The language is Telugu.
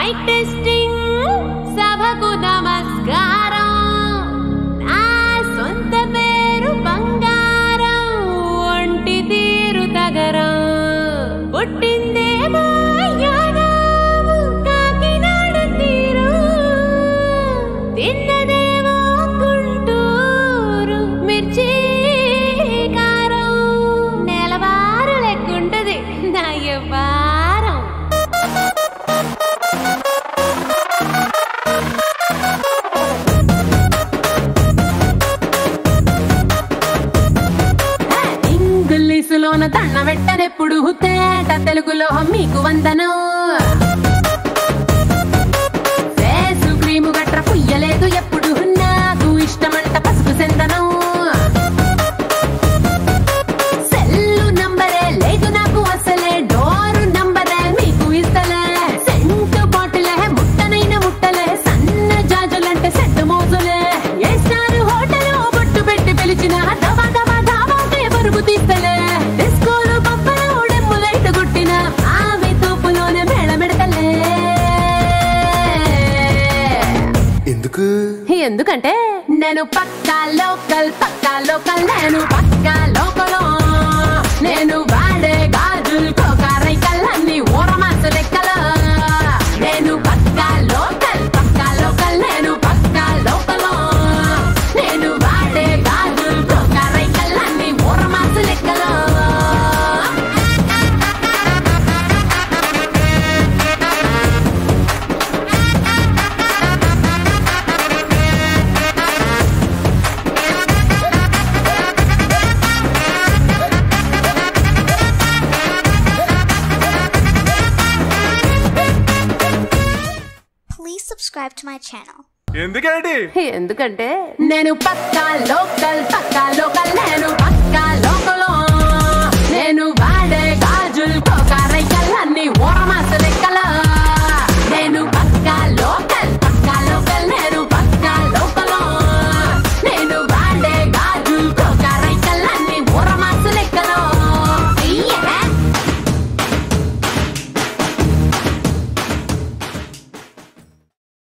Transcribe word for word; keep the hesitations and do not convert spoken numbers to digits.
మైక్ టెస్టింగ్ సభకు నమస్కారం నా సొంత పేరు బంగారం ఒంటి తీరు తగరం పుట్టిందేమో యానాము కాకినాడ తీరు తిన్నదేమో గుంటూరు మిర్చి కారం నెలవారు లెక్కుంటది నా వ్యవహారం ఇంగ్లీషులోన దండ పెట్టనెప్పుడు తేట తెలుగులో మీకు వందనం ఫేసు క్రీము గట్ర పుయ్యలేదు ఎప్పుడు నాకు ఇష్టమంట పసుపు సెందనం సెల్లు నంబరే లేదు నాకు అసలే డోరు నంబరే మీకు ఇస్తలే సెంటు బాటిలే ముట్టనైన ముట్టలే సన్న జాజులంటే సెట్టు మోజులే ఏ స్టార్ హోటల్ బొట్టు పెట్టి పిలిచిన దవా దవా దావాకే బరుగు తీస్తలే డిస్కోలు బొబ్బలు డెమ్ములైట్ గుట్టిన ఆమె తూపులోనే మేళమెడతలే ఎందుకు ఎందుకంటే నేను పక్కా లోకల్ పక్కా లోకల్ నేను పక్కా లోకలో నేను వాడే గాజులు కోకారైకల్లన్నీ ఊరమాసు లెక్కలో నేను పక్కా లోకల్ పక్కా లోకల్ నేను పక్కా లోకలో నేను వాడే గాజులు కోకారైకల్లన్నీ ఊరమాసు లెక్కలో Please subscribe to my channel. ఎందుకండి ఎందుకంటే నేను పక్కా లోకల్ పక్కా లోకల్ నేను